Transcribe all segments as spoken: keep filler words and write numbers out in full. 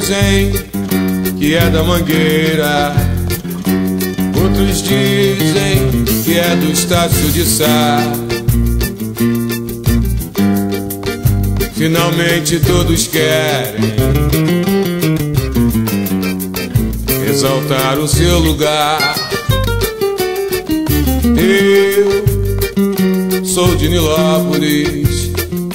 dizem que é da Mangueira, outros dizem que é do Estácio de Sá. Finalmente todos querem exaltar o seu lugar. Eu sou de Nilópolis,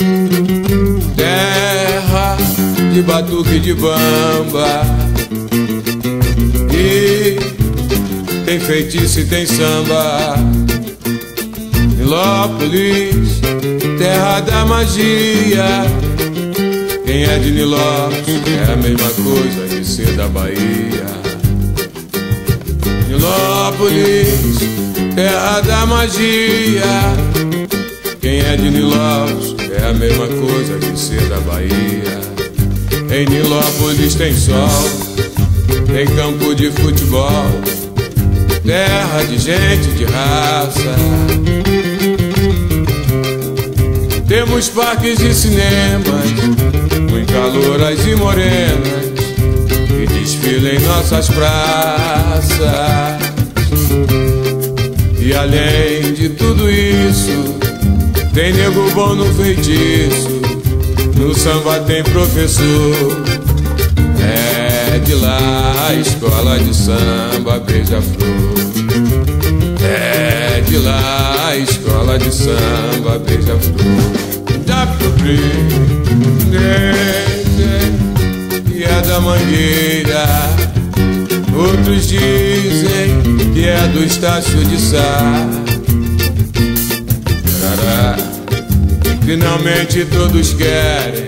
terra de batuque e de bamba, e tem feitiço e tem samba. Nilópolis, terra da magia. Quem é de Nilópolis é a mesma coisa que ser da Bahia. Nilópolis, terra da magia. Quem é de Nilópolis é a mesma coisa que ser da Bahia. Em Nilópolis tem sol, tem campo de futebol, terra de gente de raça. Temos parques e cinemas, muitas louras e morenas que desfilam em nossas praças. E além de tudo isso, tem nego bom no feitiço, no samba tem professor. É de lá a escola de samba beija-flor. É de lá a escola de samba beija-flor. Dá pro que é da Mangueira, outros dizem que é do Estácio de Sá. Finalmente todos querem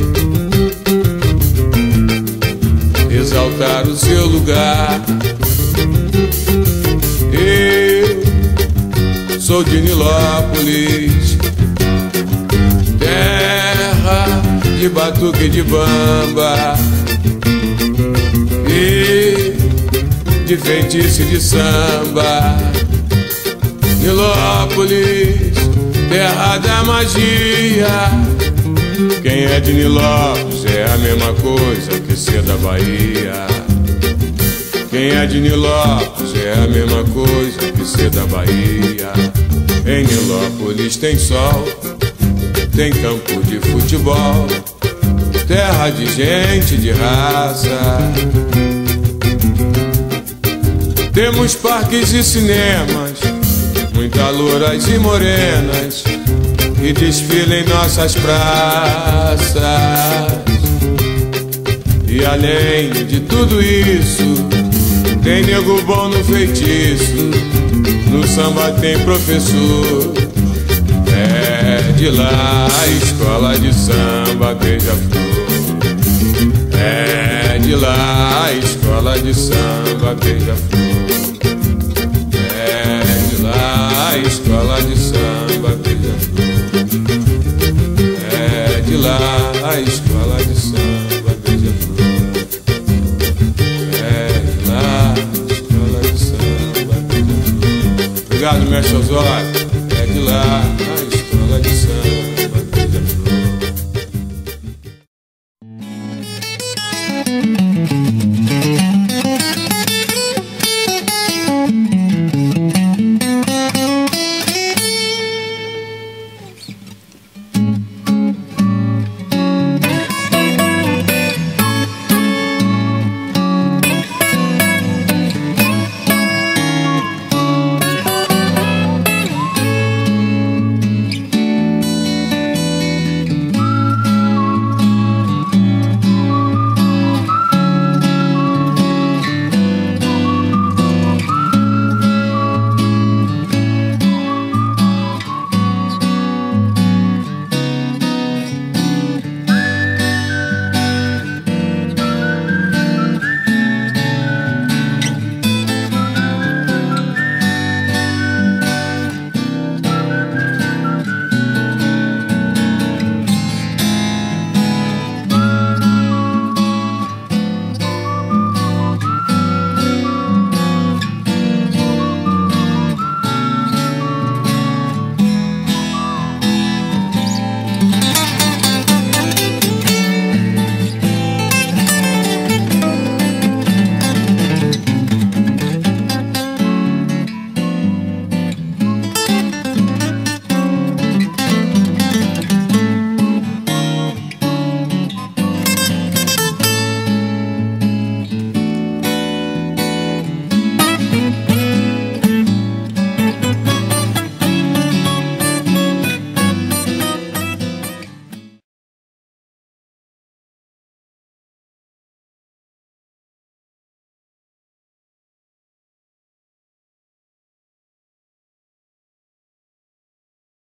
exaltar o seu lugar. Eu sou de Nilópolis, terra de batuque e de bamba, e de feitiço e de samba. Nilópolis, terra da magia. Quem é de Nilópolis é a mesma coisa que ser da Bahia. Quem é de Nilópolis é a mesma coisa que ser da Bahia. Em Nilópolis tem sol, tem campo de futebol, terra de gente de raça. Temos parques e cinemas, muitas louras e morenas que desfilam em nossas praças. E além de tudo isso, tem nego bom no feitiço, no samba tem professor. É de lá a escola de samba beija-flor. É de lá a escola de samba beija-flor. É de lá a escola de samba beija-flor. É de lá a escola de samba beija-flor. É de lá a escola de samba beija-flor. Obrigado, mestre Osório. É de lá a escola de samba.